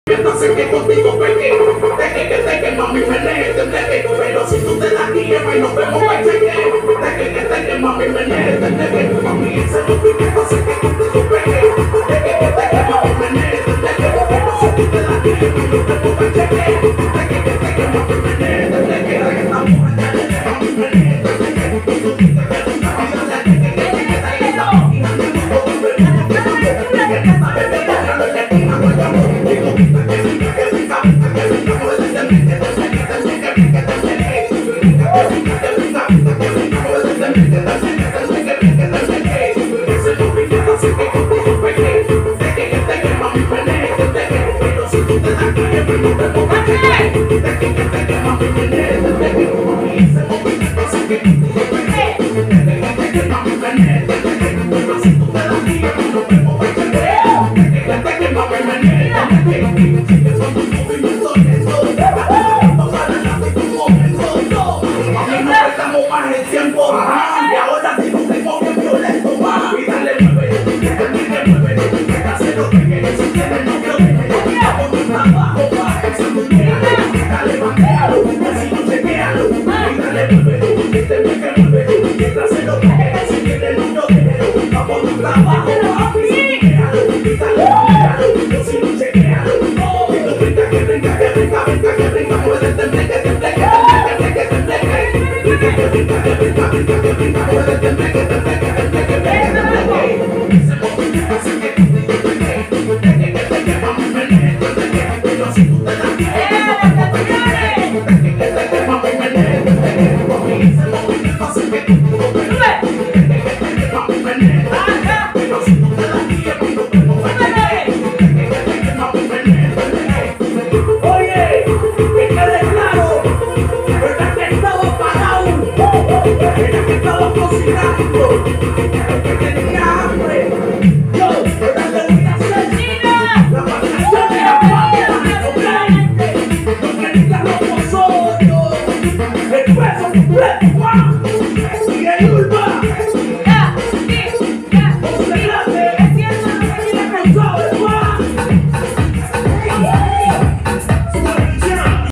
Entonces que contigo pequé, teque, mami, menea, teque, pero si tú te das tiempo y nos vemos pa' cheque, teque, mami, menea, teque, mami, ese es lo que entonces que contigo pequé, teque, mami, menea, teque, pero si tú te das tiempo y nos vemos pa' cheque, teque, mami, menea, teque, estamos allá, mami, menea, teque, tú dices que tú estás allá, teque, estamos girando todo, y ahora si no te coges violento más y dale mueve, hacer lo que quieres, si tienes novio vamos de trabajo, va, pensando en dale bandealo, así no chequealo, y dale mueve, mientras hacer lo que quieres, si tienes novio vamos de trabajo, va, pensando en dale así no chequealo, y tú brinca, que venga, puedes tembleque, Era que estaba cocinando.